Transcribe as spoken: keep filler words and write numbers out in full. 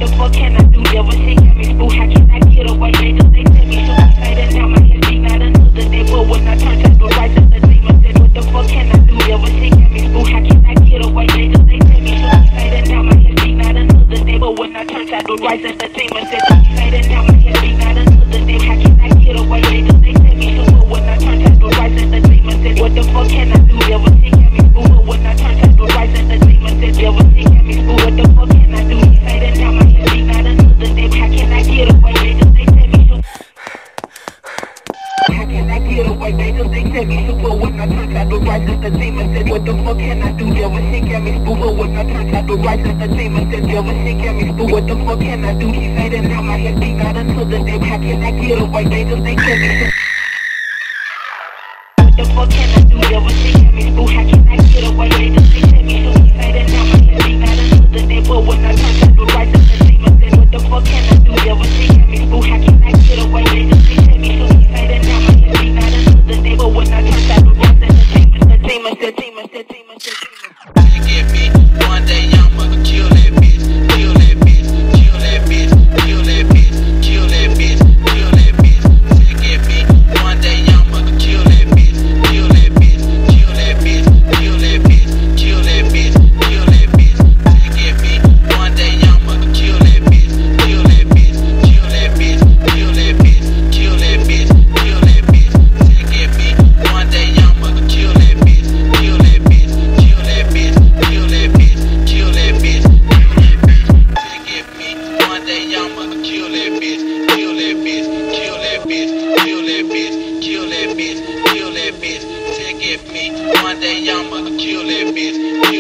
the fuck can I do? Never shit got me spooked. How can I get away? They just they tell me so tight and now my head beat not another day. But when I turn to the right, just the demon said, what the fuck can I do? Never shit got me spooked. How can I get away? They just they tell me so tight and now my head beat not another day. But when I turn to the right, just the demon said, tight and now my head beat not another day. How can I get away? They just they tell me so. But when I turn to the right, just the demon said, what the fuck can I do? Never shit got me spooked. But when I turn to the right, just the demon said, never shit got me spooked. What the fuck can I do? Tight and now my head beat not another day. How can I get away? They just they tell me so. How can I get away? They just they tell me so. But when I turn to the right, just the demon said, what the fuck can I do? Never shit got me spooked. But when I turn to the right, just the demon said, never shit got me spooked. What the fuck can I do? Tight and now my head beat not another day. How can I get away? They just they tell me so. What the fuck can I do? Never shit got me spooked. How can I get away? They just they tell me so. Tight and now my head beat not another day. But when I turn to the right, just the demon said, what the fuck can I do? Never shit got me spooked. How can I get away? They just they tell me so. Tight and now my head beat not another day. But when I turn to the right, just the demon, the demon, the demon, the demon, the demon. Get me one day, I'ma kill that bitch, kill that bitch, kill that bitch, kill that bitch, kill that bitch, kill that bitch. Get me one day, I'ma kill that bitch, kill that bitch, kill that bitch, kill that bitch, kill that bitch, kill that bitch. Get me one day, I'ma kill that bitch, kill that bitch, kill that bitch, kill that bitch, kill that bitch, kill that bitch. Get me one day, I'ma kill that bitch, kill that bitch, kill that bitch, kill that bitch, kill that bitch, kill that bitch. Get me one day, I'ma kill that bitch, kill that bitch, kill that bitch, kill that bitch, kill that bitch, kill that bitch. Get me one day, I'ma kill that bitch.